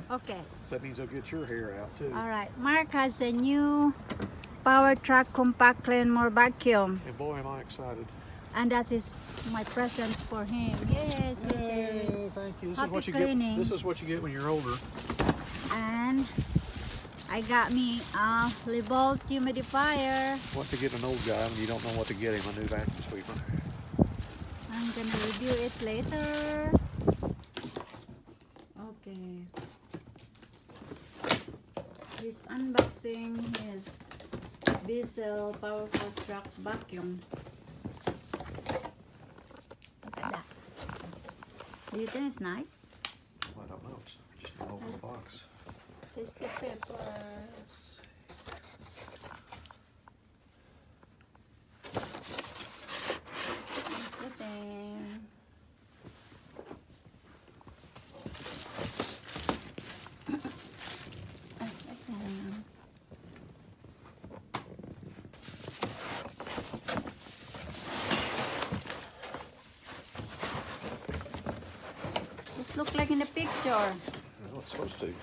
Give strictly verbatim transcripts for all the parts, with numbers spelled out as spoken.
Okay. So that means they'll get your hair out too. All right. Mark has a new Power Track Compact Clean More vacuum. And boy, am I excited. And that is my present for him. Yes, yes, yes. Yay, thank you. This Happy is what you cleaning. get. This is what you get when you're older. And I got me a Libolt humidifier. What to get an old guy when you don't know what to get him, a new vacuum sweeper. I'm gonna review it later. Okay. He's unboxing his Bissell Power Fast Track vacuum. Look at that. Do you think it's nice? I don't know. It's just an open box. Taste the papers. Here's the thing. This looks like in the picture. Well, it's supposed to.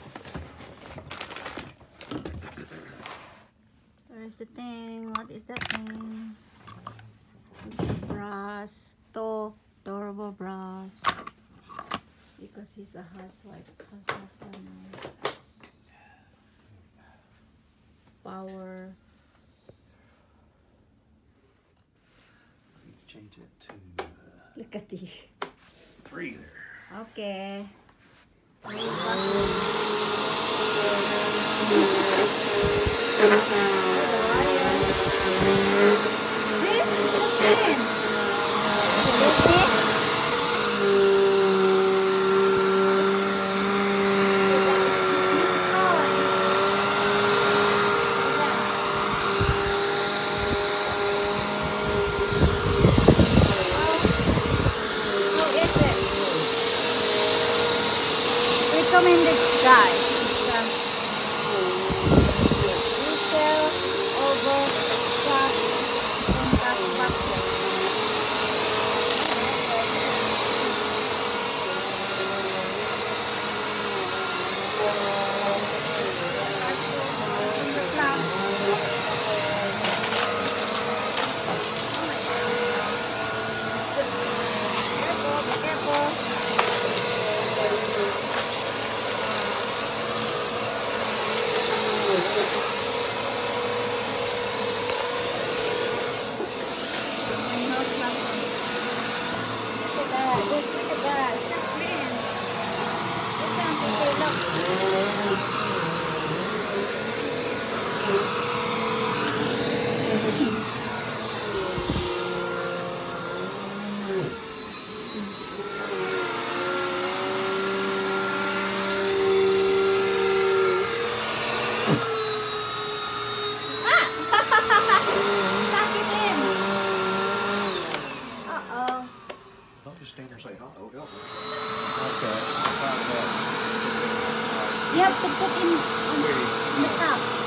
Where's the thing? What is that thing? It's a brass, to turbo brass. Because he's a housewife, housewife power. Change it to uh, Look at the. three there. Okay. Recommended guys. It's um, Bissell Ovo Track Compact Vacuum. Careful, be careful. Don't just stand there and say, "Oh, help me." You have to put in on, on the top.